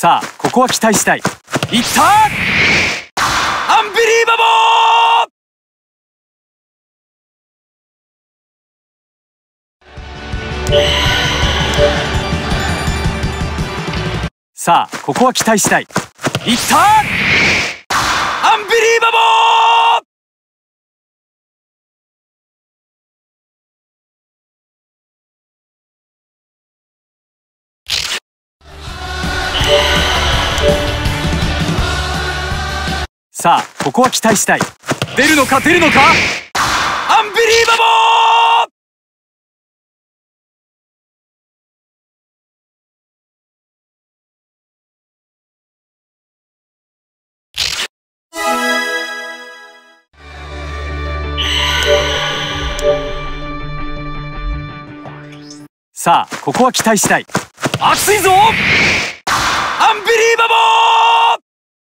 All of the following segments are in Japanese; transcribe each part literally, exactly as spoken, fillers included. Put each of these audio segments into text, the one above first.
さあ、ここは期待したい。いった！アンビリーバボー！さあ、ここは期待したい。いった！アンビリーバボー！さあ、ここは期待したい。出るのか出るのか！アンビリーバボー！さあ、ここは期待したい。熱いぞ！アンビリーバボー！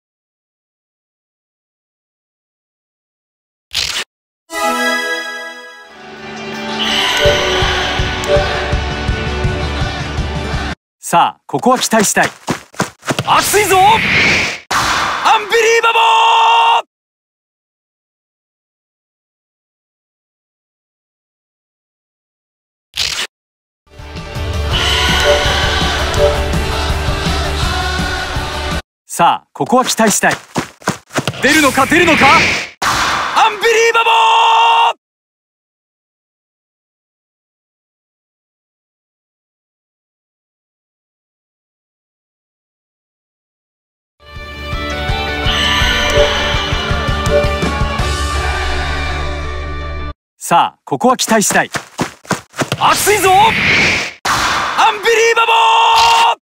さあ、ここは期待したい。熱いぞ！アンビリーバボー！さあ、ここは期待したい。出るのか出るのか！アンビリーバボー！さあ、ここは期待したい。熱いぞ！アンビリーバボー！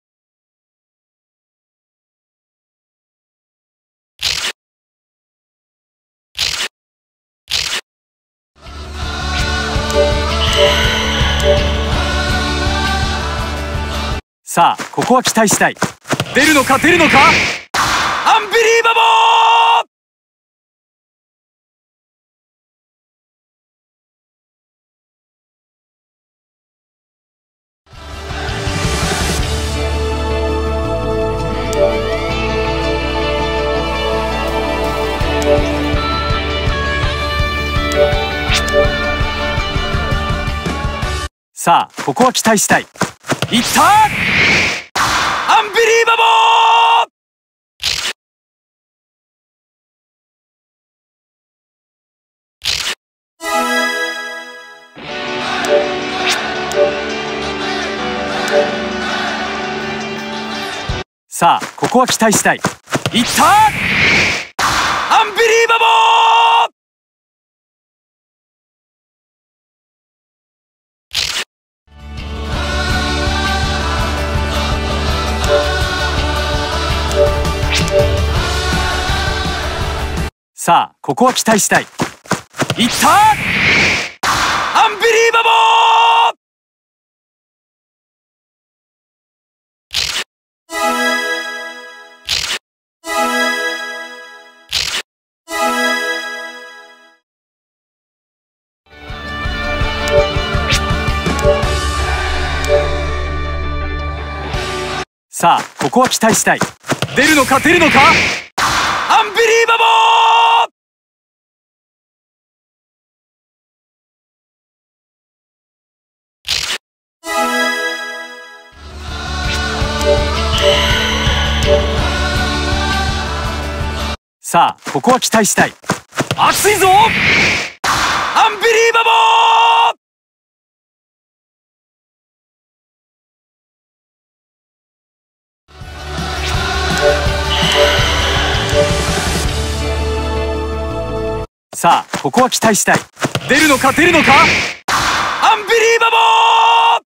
さあ、ここは期待したい。出るのか出るのか！アンビリーバボー！さあ、ここは期待したい。いった！アンビリーバボー！さあ、ここは期待したい。いった！アンビリーバボー！さあ、ここは期待したい。いった！アンビリーバボー！さあ、ここは期待したい。出るのか出るのか！アンビリーバボー！さあ、ここは期待したい。熱いぞ！アンビリーバボー！さあ、ここは期待したい。出るのか出るのか！アンビリーバボー！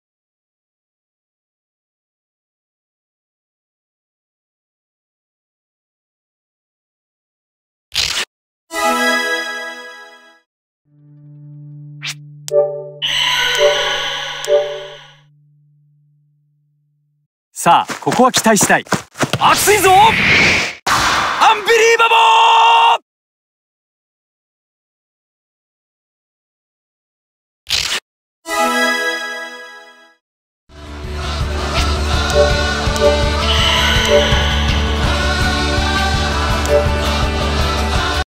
さあ、ここは期待したい。熱いぞ！アンビリーバボー！ ー